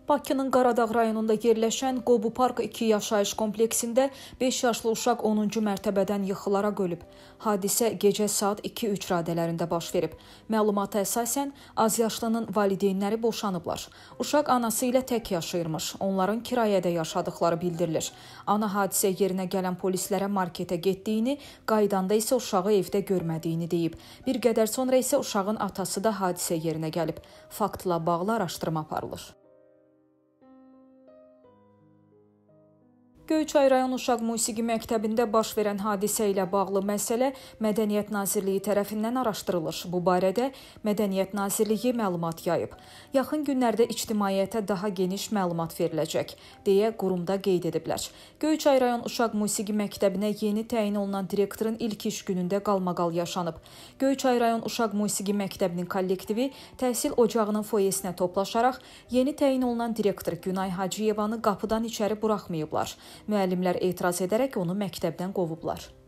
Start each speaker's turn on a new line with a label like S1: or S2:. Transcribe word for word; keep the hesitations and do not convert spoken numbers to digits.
S1: Bakının Qaradağ rayonunda yerləşən Qobu Park iki yaşayış kompleksində beş yaşlı uşaq onuncu mərtəbədən yıxılaraq ölüb. Hadisə gecə saat iki üç radələrində baş verib. Məlumata əsasən azyaşlının valideynləri boşanıblar. Uşaq anası ilə tək yaşayırmış. Onların kirayədə yaşadıkları bildirilir. Ana hadisə yerinə gələn polislərə marketə getdiyini, qaydanda isə uşağı evdə görmədiyini deyib. Bir qədər sonra isə uşağın atası da hadisə yerinə gəlib. Faktla bağlı araşdırma aparılır. Göyçay rayon Uşaq Musiqi Məktəbində baş verən hadisə ilə bağlı məsələ Mədəniyyət Nazirliyi tərəfindən araşdırılır. Bu barədə Mədəniyyət Nazirliyi məlumat yayıb. Yaxın günlərdə ictimaiyyətə daha geniş məlumat veriləcək, deyə qurumda qeyd ediblər. Göyçay rayon Uşaq Musiqi Məktəbinə yeni təyin olunan direktorun ilk iş günündə qalmaqal yaşanıb. Göyçay rayon Uşaq Musiqi Məktəbinin kollektivi təhsil ocağının foyesinə toplaşaraq yeni təyin olunan direktor Günay Hacıyevanı qapıdan içəri buraxmayıblar. Müəllimlər etiraz edərək onu məktəbdən qovublar.